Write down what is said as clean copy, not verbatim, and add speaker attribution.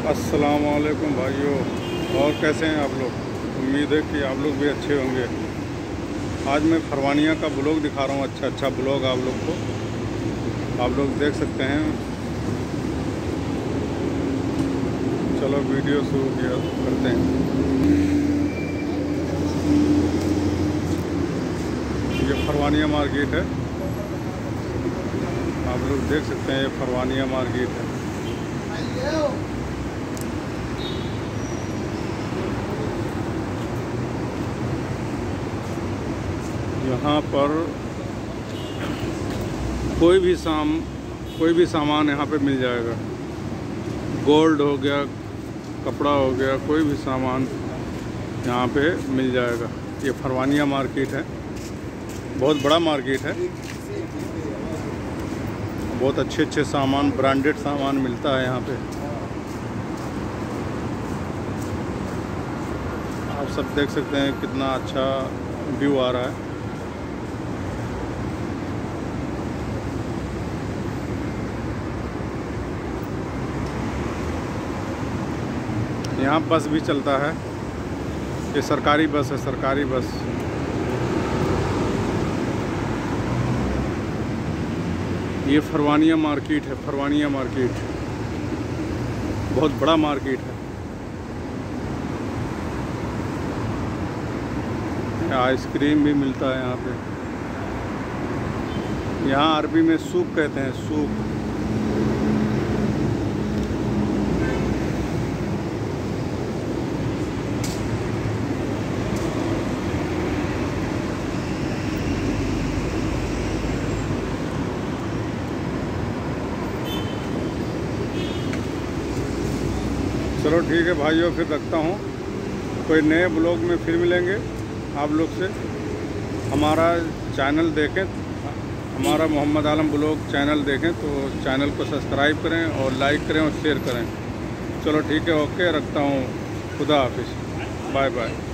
Speaker 1: अस्सलाम वालेकुम भाइयों, और कैसे हैं आप लोग। उम्मीद है कि आप लोग भी अच्छे होंगे। आज मैं फरवानिया का ब्लॉग दिखा रहा हूँ। अच्छा ब्लॉग आप लोग को, आप लोग देख सकते हैं। चलो वीडियो शुरू करते हैं। ये फरवानिया मार्केट है, आप लोग देख सकते हैं। ये फरवानिया मार्केट है। यहाँ पर कोई भी सामान यहाँ पे मिल जाएगा। गोल्ड हो गया, कपड़ा हो गया, कोई भी सामान यहाँ पे मिल जाएगा। ये फरवानिया मार्केट है, बहुत बड़ा मार्केट है। बहुत अच्छे सामान, ब्रांडेड सामान मिलता है यहाँ पे। आप सब देख सकते हैं कितना अच्छा व्यू आ रहा है। यहाँ बस भी चलता है। ये सरकारी बस है, सरकारी बस। ये फरवानिया मार्केट है, फरवानिया मार्केट बहुत बड़ा मार्केट है। आइसक्रीम भी मिलता है यहाँ पे। यहाँ अरबी में सूक कहते हैं, सूक। चलो ठीक है भाइयों, फिर रखता हूँ। कोई नए ब्लॉग में फिर मिलेंगे आप लोग से। हमारा चैनल देखें, हमारा मोहम्मद आलम ब्लॉग चैनल देखें तो चैनल को सब्सक्राइब करें और लाइक करें और शेयर करें। चलो ठीक है, ओके, रखता हूँ। खुदा हाफिज़, बाय बाय।